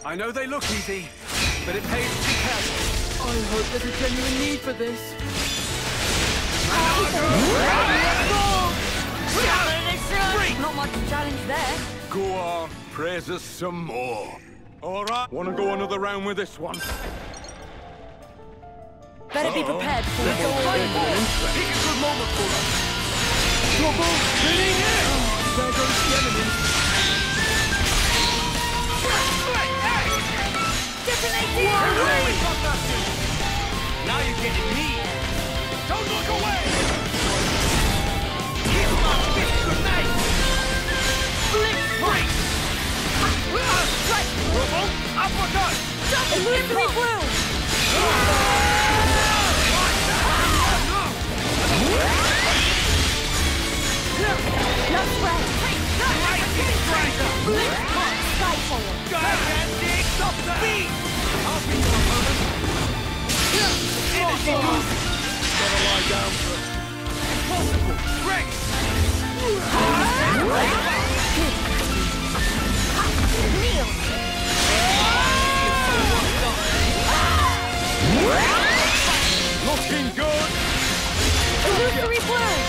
I know they look easy, but it pays to be careful. I hope there's a genuine need for this. Not much challenge there. Go on, praise us some more. All right, want to go another round with this one? Better be prepared for it. Pick a good moment for us. Trouble spinning in! There goes the enemy. Detonating! Now you're getting me. Don't look away! Here's my fifth grenade! Break! Strike! Trouble! Uppercut! Illusory bloom! No spread! Mighty Striker! Skyfall! Gigantic Beat! I'll be your opponent. Energy boost! Gotta lie down for it. Impossible! Rex! Kneel! Looking good. Illusory bloom!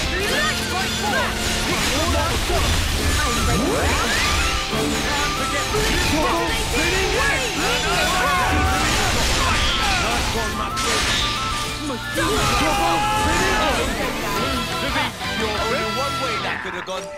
I'm ready. Nice one, my friend. Only one way that could have gone.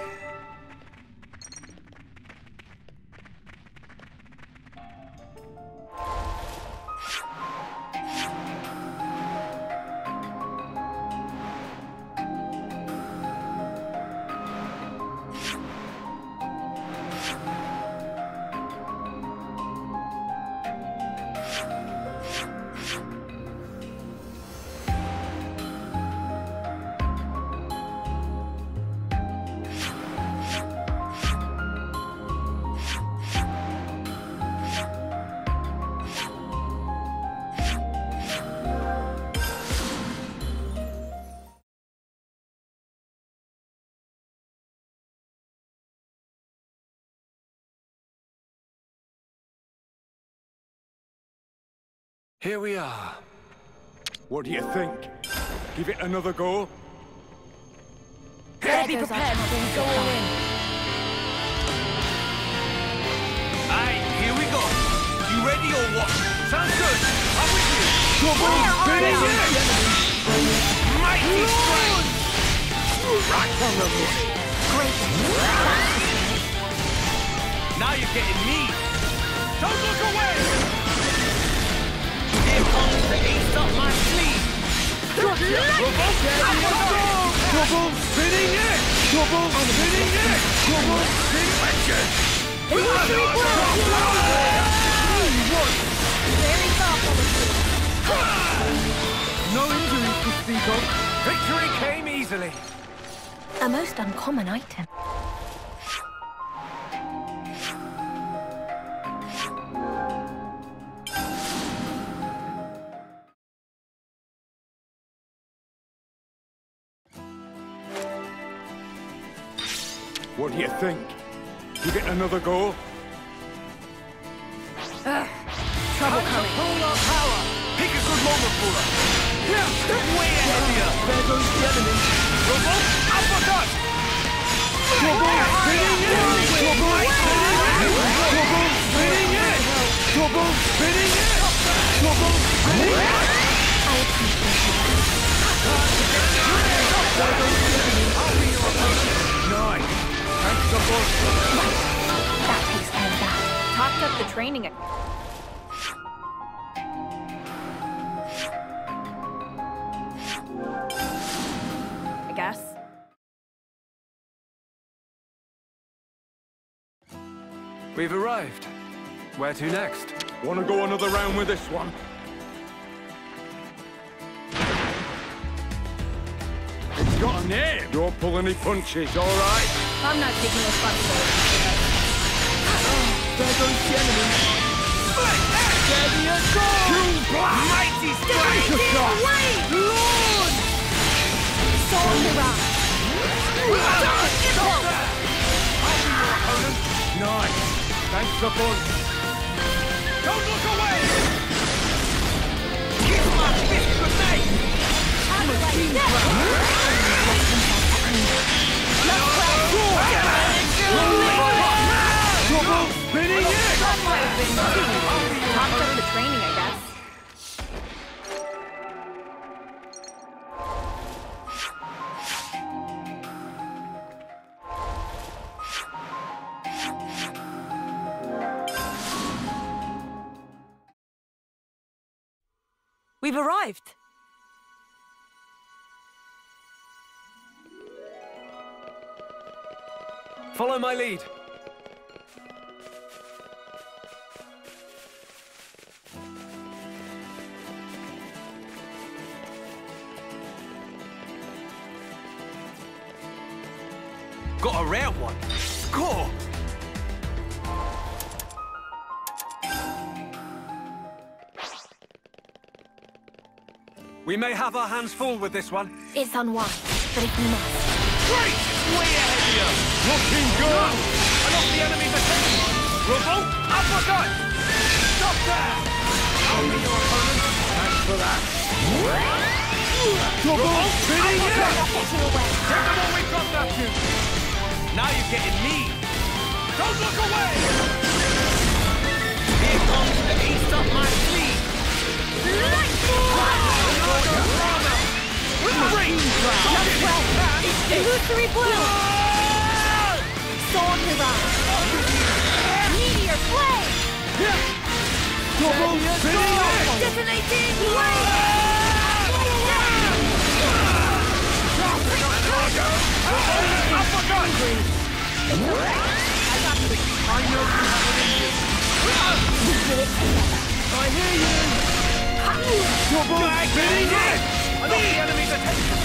Here we are. What do you think? Give it another go? Better be prepared for it. Go all in. Aye, here we go. You ready or what? Sounds good. I'm with you. Trouble spinning in! Mighty strike! Right on the money. Great. Now you're getting me. Don't look away! Here comes the ace up my sleeve. Trouble spinning in! Trouble spinning in! Trouble spinning legend! Illusory bloom! Very thoughtful. No injuries to speak of. Victory came easily. A most uncommon item. What do you think? Give it another go? Trouble coming. Polar power. Pick a good moment for us. Way ahead of you. There goes the enemy. Trouble. Uppercut. Trouble spinning in! Trouble spinning in! Trouble spinning in! Trouble spinning in! Trouble spinning in! Nice. Thanks a bunch. That takes care of that. Talked up the training. I guess. We've arrived. Where to next? Want to go another round with this one? It's got a name! Don't pull any punches, all right? I'm not taking responsibility for that. There goes the enemy. Ready to go! Mighty strike! Lord! Sword Mirage! Nice. Thanks a bunch. Double spinning it! Topped up the training, I guess. We've arrived. Follow my lead. Got a rare one. Score! We may have our hands full with this one. It's unwise, but if we must. Great! Way ahead of you! Looking good! I lost the enemy's attention! Revolt! Uppercut! Stop there! I'll be your opponent. Thanks for that. Double spinning it! Getting away. Take them all we've got that you! Now you're getting me! Don't look away! Here comes the ace up my sleeve! Illusory blue! Sword mirage! Meteor flame! Double spinning it! Detonating blade! Uppercut! I know you have it in you! We did it together. I hear you! Double spinning it! I lost the enemy's attention!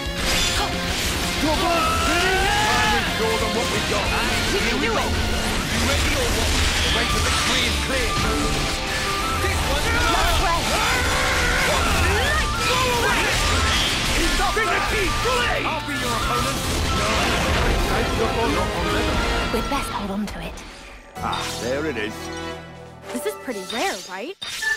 Double spinning it! Time is short on what we've got. Here we go! You ready or what? The way to victory is clear. This one! I'll be your opponent! We'd best hold on to it. Ah, there it is. This is pretty rare, right?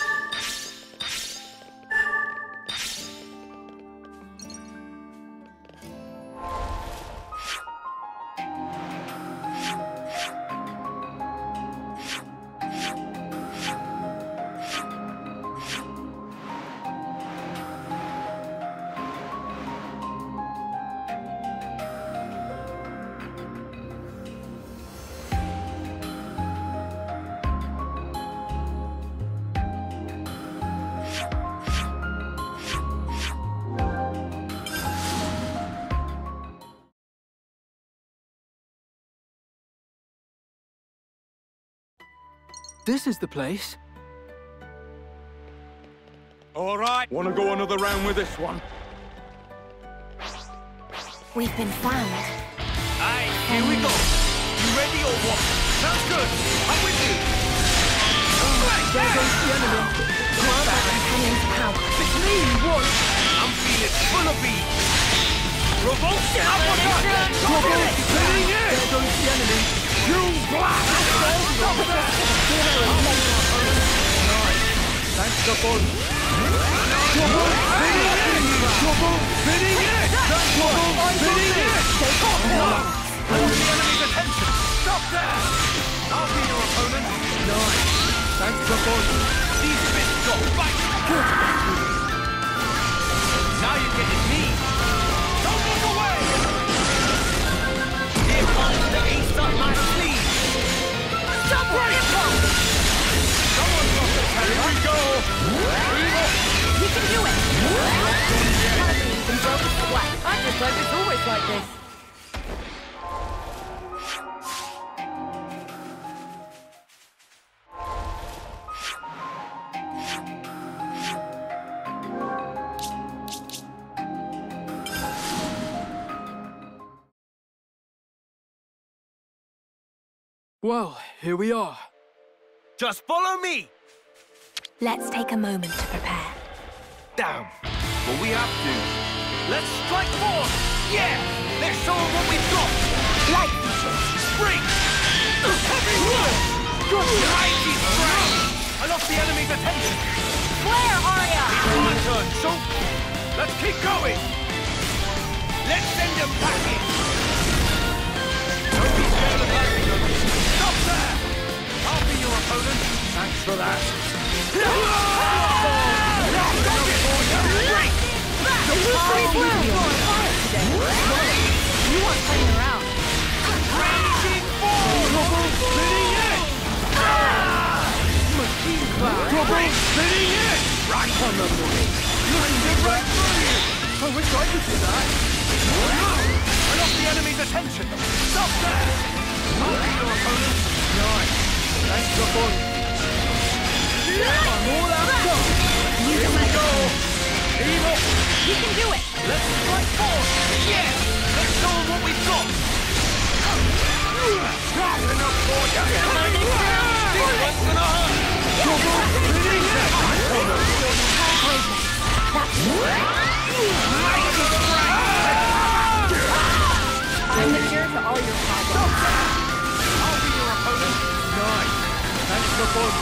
This is the place. All right. Want to go another round with this one? We've been found. Aye, here we go. You ready or what? Sounds good. I'm with you. There goes the enemy. Companion's power. It's me you want. I'm feeling full of beat. Revolt! Uppercut! Double spinning it! There goes the enemy. You blast! Thanks, the fun. Double spinning it! Double spinning it! Double spinning it! I want the enemy's attention. Stop there! I'll be your opponent. Nice. Thanks, the fun. These bits got back. Now you're getting me. Don't look away! Here comes the ace up my sleeve. Stop right in front! Someone's got the carry. Here we go! We can do it! I just hope it's always like this. Well, here we are. Just follow me! Let's take a moment to prepare. Down. But we have to. Let's strike force! Yeah! Let's show them what we've got! Light features. Spring! Heavy wood! Good mighty strike! I lost the enemy's attention! Flare, Arya! It's my turn, so let's keep going! them packing! Don't be scared of that, Yogi. Stop there! I'll be your opponent. Thanks for that. Illusory Blue! You're on fire today. You aren't playing around. Raging Ball! Spinning it! Machine Cloud! Spinning it! Right on the money! Looking right through you! I wish I could do that. I lost the enemy's attention! Stop there! I'll be your opponent. Nice. Thanks for fun. I'm all out of time. Here we go! Team up! You can do it! Let's strike forward! Yes! Let's show them what we've got! That's enough for you! This one's gonna hurt! Spinning it! Mighty strike! I'm the cure to all your problems. I'll be your opponent. Nice. Thanks for fun.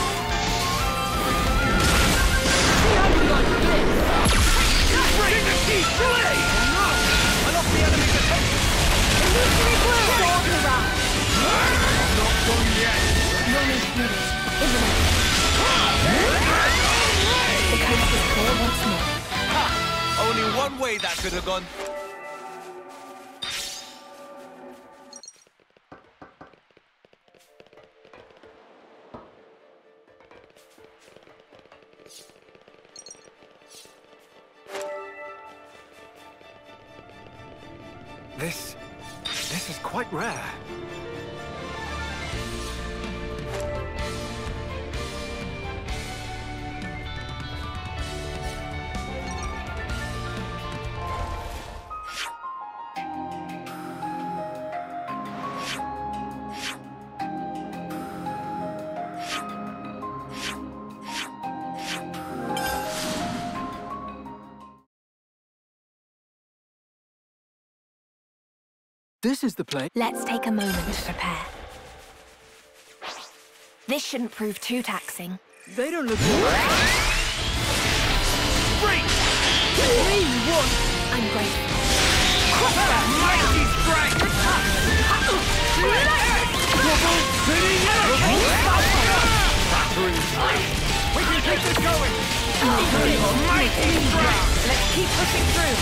Bring the key! Play! Oh no! I lost the enemy's attention! Illusory Blue! All around. I'm not done yet! No need to do this. In the night. The coast is clear once more. Ha! Only one way that could have gone. This is quite rare. This is the place. Let's take a moment to prepare. This shouldn't prove too taxing. They don't look all right. Great! 3, 1. I'm grateful. Mighty strike! Spinning it! Battering strike! We can keep this going! Mighty strike! Let's keep pushing through.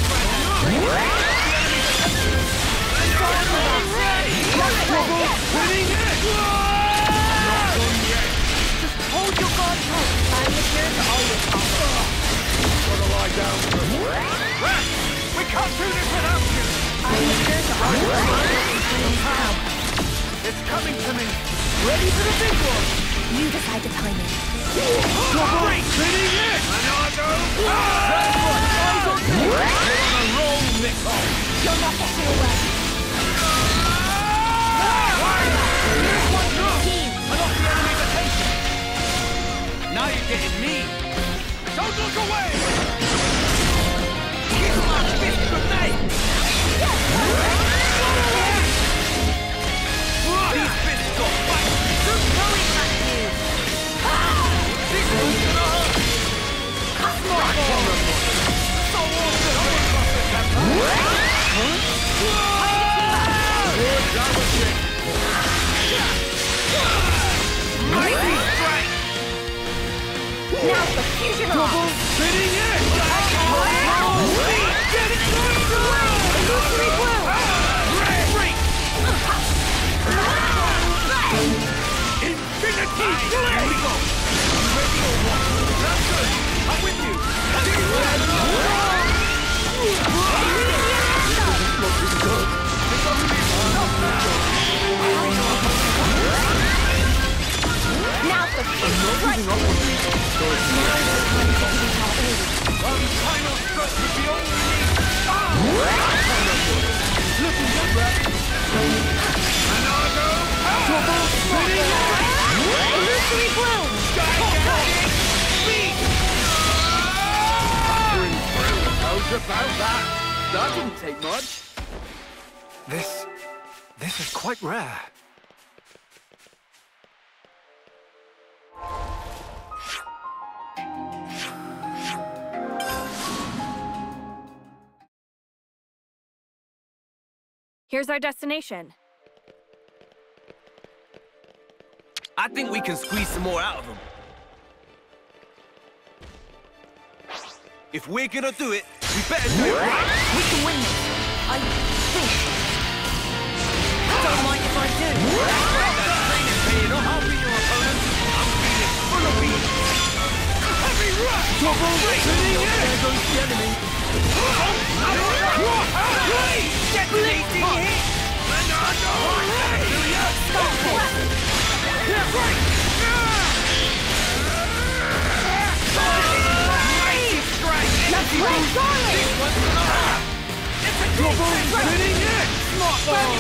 Spinning it! Not done yet! Just hold your guard tight. I'm the cure to all your problems. Gotta lie down for Rat! We can't do this without you! I'm the cure to all your problems. It's coming to me! Ready for the big one. You decide the timing. Great! Spinning it! Another! Eyes on me! You're on a roll, Nicole! You're not getting away. Here's one drop! Team. I lost the enemy's attention! Now you're getting me! Don't look away! Kiss my fist goodnight! These fists got fight! Who's throwing at you? This one's gonna hurt! Right on the money! So awesome! Across the temple! Good, that was it! Mighty strike! Now the fusion rock! Spinning it! Get it Illusory Blue! Break! Infinity! Here we go! You ready or what? That's good! I'm with you! Looking good! It's only Now the fusion strike! one final stroke would be all we need! Looking good, Rat. Another! Spinning Illusory Blue! gigantic speed! How's about that? That didn't take much. This is quite rare. Here's our destination. I think we can squeeze some more out of them. If we're gonna do it, we better do it right. We can win this. I think. Don't mind if I do. That's right, that training's paying off. I'll beat your opponent. I'm feeling full of beat. Heavy rush! Double spinning it! There goes the enemy. Detonating hit! Mighty strike! Let's play solid! Double spinning it! Smart ball!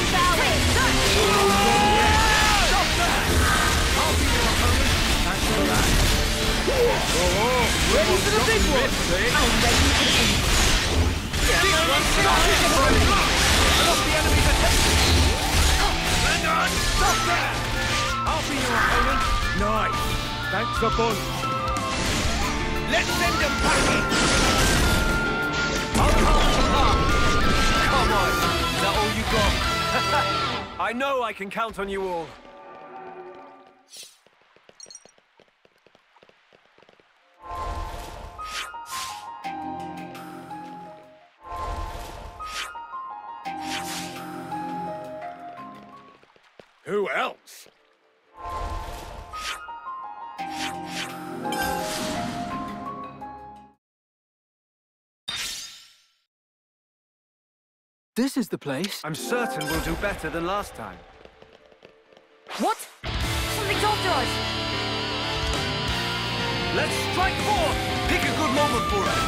Stop that! I'll be your opponent. Thanks for that. Ready for the big one! I'm ready for the big one. Lost the enemy's attention! Stop there! I'll be your opponent. Nice! Thanks a bunch! Let's send them packing! I'll come to harm. Come on! Is that all you got? I know I can count on you all. Who else? This is the place. I'm certain we'll do better than last time. What? Something's after us! Let's strike forth! Pick a good moment for us!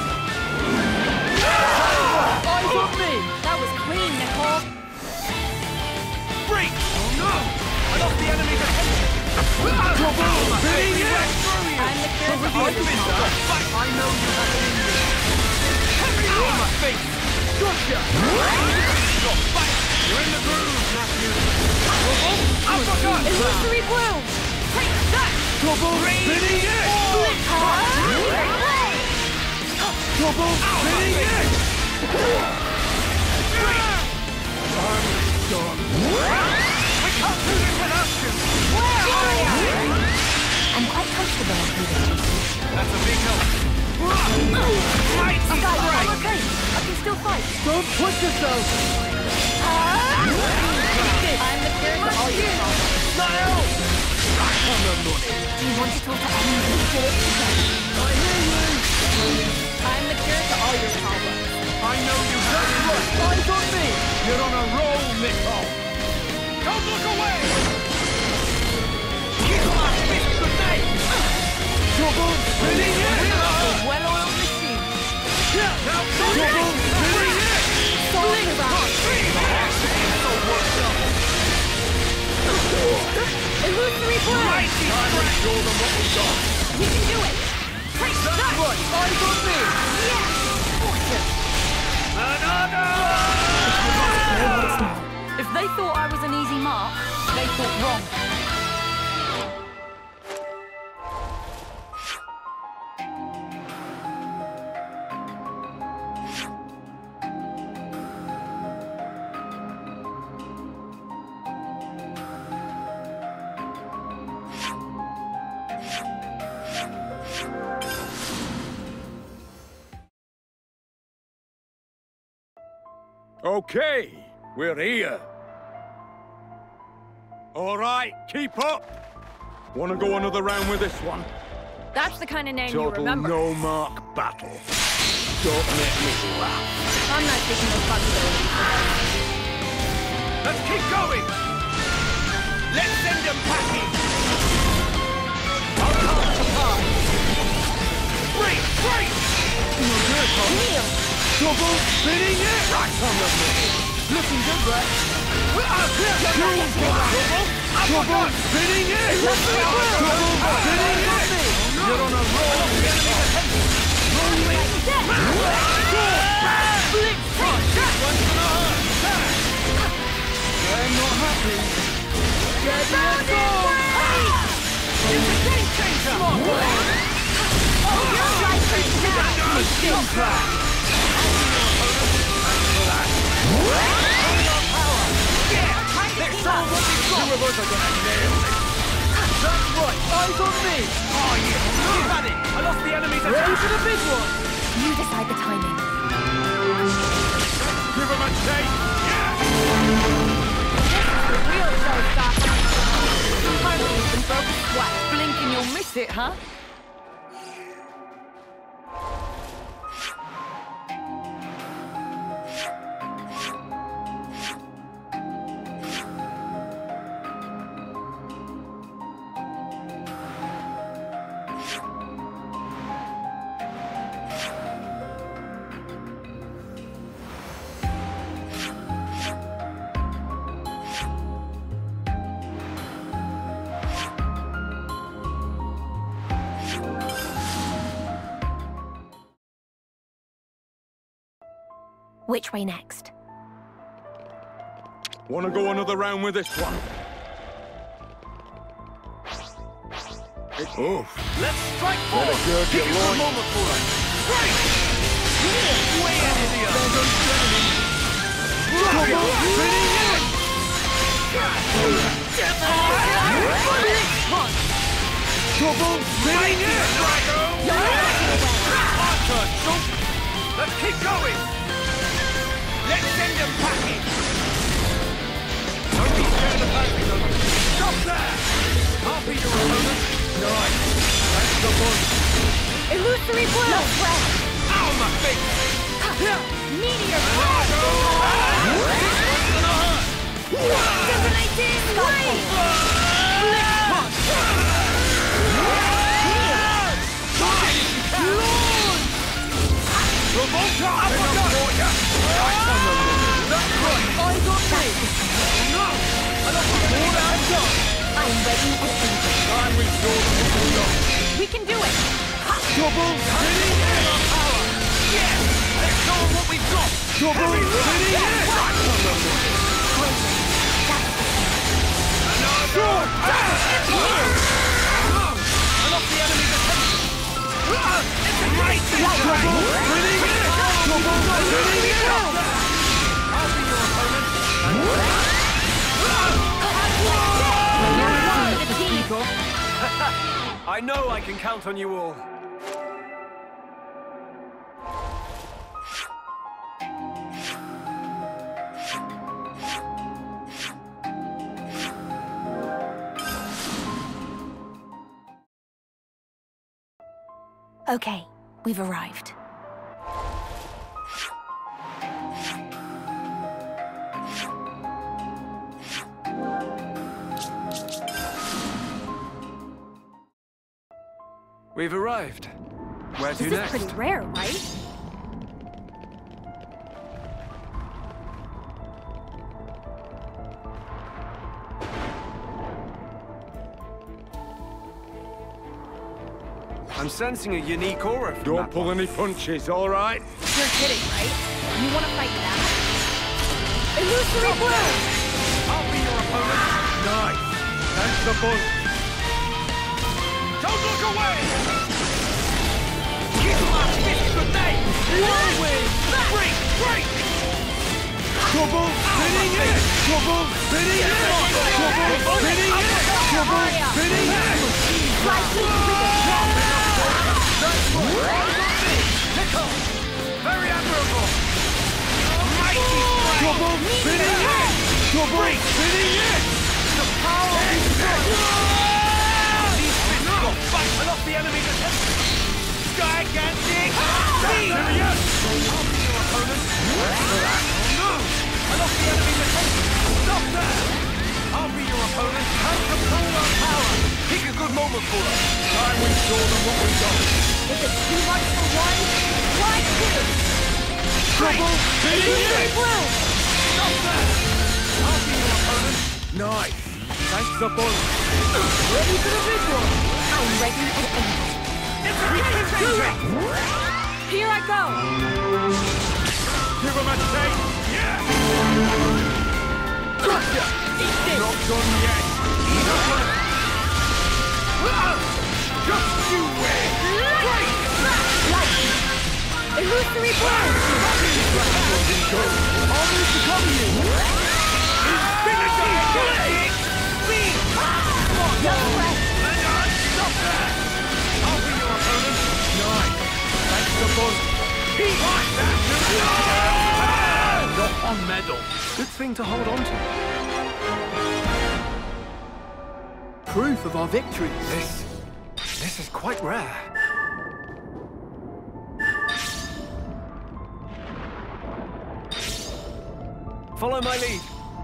Eyes on me! That was clean, Nicole! Break! Oh no! I lost the enemy's attention! Double spinning it! I'm the cure for all your problems. I know you have it in you! Heavy on my face! Gotcha! You're in the groove, Matthew! I forgot! Illusory bloom! Take that! Double spinning it! Double spinning it! We can't do this without you! I'm quite comfortable with you. That's a big help! Mighty I'm strike! okay. I can still fight. Don't push yourself! I'm the cure for all your problems. Now! Do you want to talk to anyone? I hear you! I'm the cure for all your problems. I know you very well! Eyes on me! You're on a roll, Nicole! Don't look away! Kiss my fist goodnight! Double spinning it! Well-oiled machine. Now, Double spinning it! Solid round. so worked up! Illusory bloom. Mighty strike! Show them what we got! We can do it. Take that. Eyes on me! Yes. If they thought I was an easy mark, they thought wrong. Okay, we're here. All right, keep up. Want to go another round with this one? That's the kind of name you Total remember. no-mark battle. Don't make me laugh. I'm not taking responsibility for that. Let's keep going! Let's send them packing! I'll come to pass! Break! Break! Kneel. Double spinning it! Right on the money. Looking good, Rex. Double spinning it! Double spinning it! You're on a roll! I'm not happy. It's a game changer! Machine crash! Turbo's are gonna nail this. That's right. Eyes on me. Oh, yeah. You've had it. I lost the enemy's Ready attack. for the big one. You decide the timing. Give him a shake! The real showstopper. Hardly even broke a sweat. Blink and you'll miss it, huh? Which way next? Wanna go another round with this one? Oh, Let's strike forward. gird Pick your a good loins. moment for us. Strike! Way ahead of the others. Trouble spinning in. Trouble spinning in. Our turn, Shulk. Let's keep going. Let's send them packing. Don't be scared of passing them. Stop there. I'll be your opponent. Nice. That's the one. Illusory blue! Ow, my face. Meteor This blast! one's gonna hurt. Detonation wave! Blitz punch! Revolt up for ya. Nice on them. That's right. Eyes on me! No. I don't want to hold hands up. I'm ready and able. Time we saw the window. We can do it! Trouble spinning in. Power. Yes. Let's show them what we've got. Trouble spinning in. I lost the enemy's attention. It's a great Trouble spinning in. Trouble spinning in. I'll be your opponent. You're one of the team! I know I can count on you all. Okay, we've arrived. We've arrived. Where to This is next? pretty rare, right? I'm sensing a unique aura from don't that pull one. any punches, all right? You're kidding, right? You want to fight that? Illusory blue! I'll be your opponent. Nice. Thanks a bunch. Don't look away! Give my fist grenade! Long way! Break! Break! Trouble spinning in. Trouble spinning in. Trouble spinning in. Trouble spinning in. Very admirable! Mighty strike! Trouble spinning in. Trouble spinning in. The power is These fists got fight! I lost the enemy's attention! Gigantic! Serious! I'll be your opponent! No! I lost the enemy's attention! Stop there! I'll be your opponent! Time to pull our power! Pick a good moment for us! Time we show them what we've got! If it's too much for one, try two! Trouble spinning Illusory in. blue! Stop there! I'll be your opponent! Nice. Thanks a bunch. Ready for the big one. I'm ready and able. It's a game changer! Here I go! Give him a shake. Yeah. Gotcha. Eat this! Not done yet. Just you wait! Illusory blue! Almost to cover you. Gigantic! Not on medal. Good thing to hold on to. Proof of our victories. This is quite rare. Follow my lead.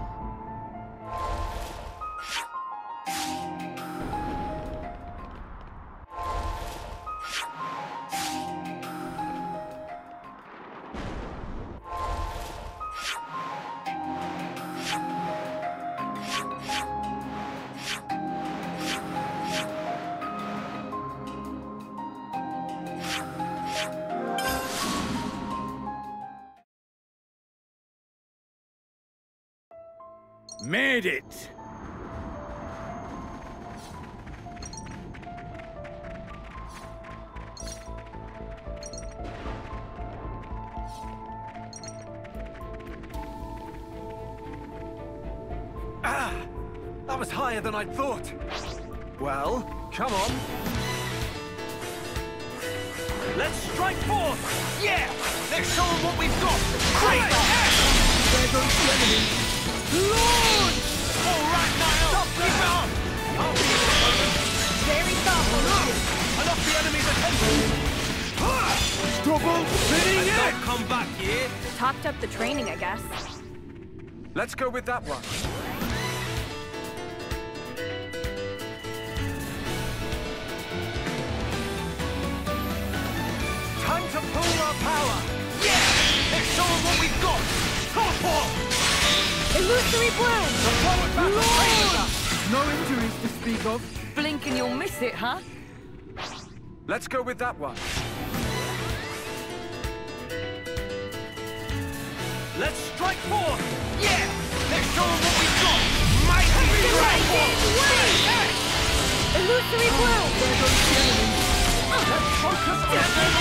Made it! Ah! That was higher than I'd thought. Well, come on. Let's strike forth! Yeah! Let's show them what we've got! Great! There goes the enemy. Launch! All right, Niall! Stop! Keep it on! I'll be your opponent. Very thoughtful of you. I lost the enemy's attention. Double spinning it! Don't come back here. Talked up the training, I guess. Let's go with that one. Time to pull our power. Yeah! Let's show them what we've got. Top-off! Illusory bloom. The forward battle faces us. No injuries to speak of. Blink and you'll miss it, huh? Let's go with that one. Let's strike forth! Yeah! Let's show them what we've got! Mighty strike forth! Illusory bloom. There goes the enemy. Let's focus on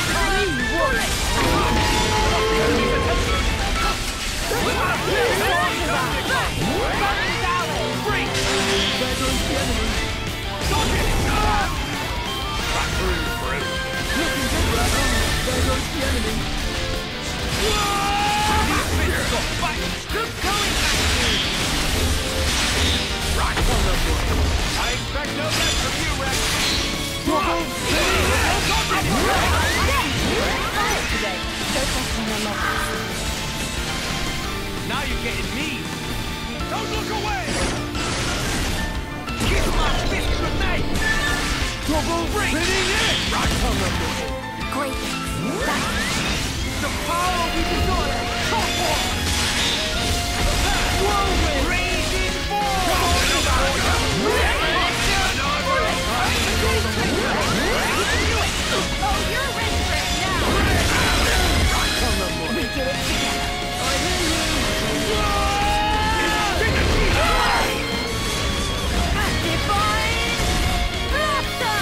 There goes the enemy. Back through, friend. Looking good, Brad. There goes the enemy. I expect no less from you, Rex! Double spinning Today, focus on your levels. Now you're getting me! Don't look away! Kiss my fist grenade! Double spinning it! Right on the ball! Great. The power we desire! Top off! Whirlwind! Raging Oh, you're ready for it now. We did it together. Divine Blaster!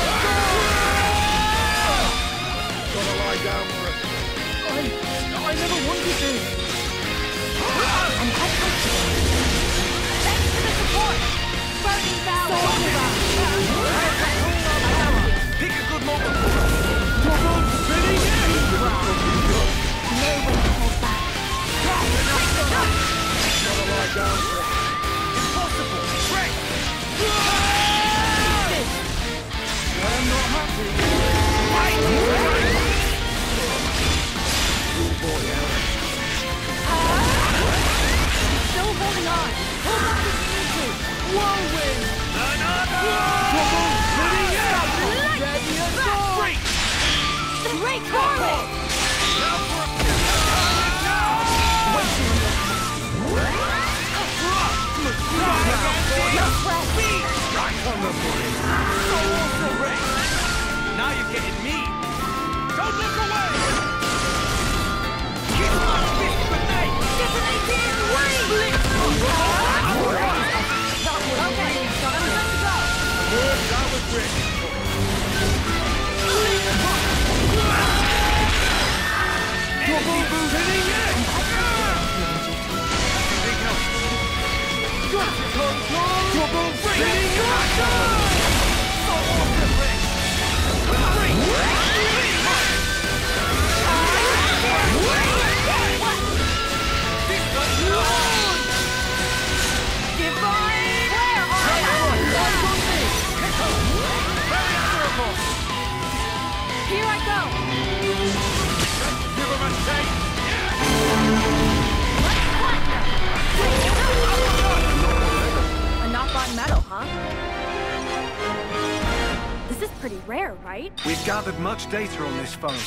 Gotta lie down for it. I never wanted this. I'm quite comfortable. Thanks for the support. Burning Valor. Pick a good moment! Double spinning it! No one to hold back. Gotta lie down for it. Impossible! Rex! I'm not happy. Still holding on. Hold on to the Whirlwind! Another! Double spinning it! Ready or not! Break! Great Whirlwind! Now for a now you're getting me! Don't look away! Kiss my fist grenade! Detonating wave! Okay, I'm good to go. That was Rick! Double spinning it! Got it, control! Double spinning it! So awesome, Rick! rare, right? We've gathered much data on this foe.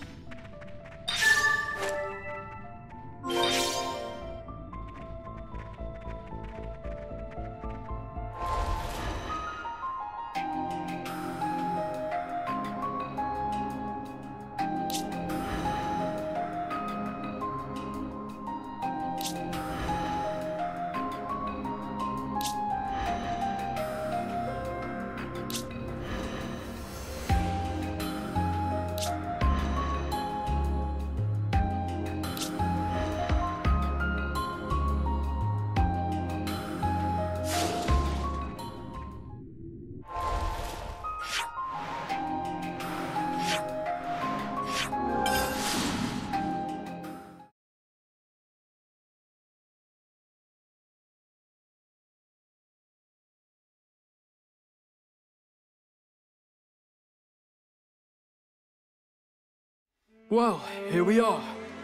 Well, here we are.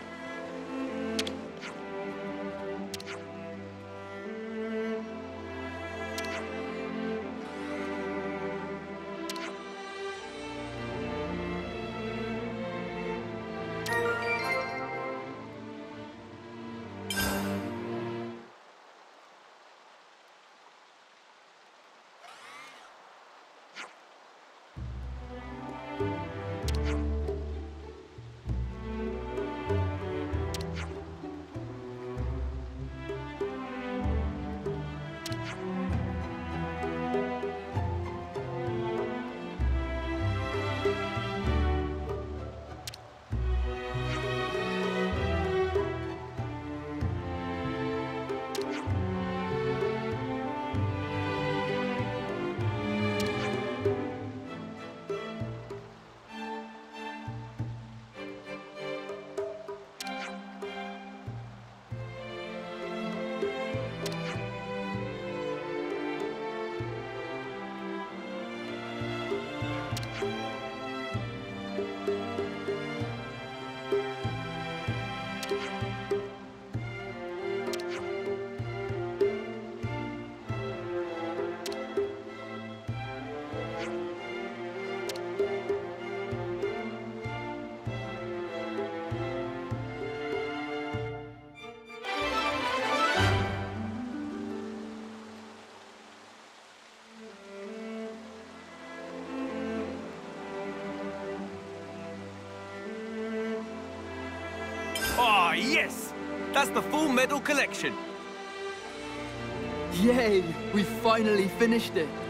Ah, yes! That's the full medal collection. Yay! We finally finished it.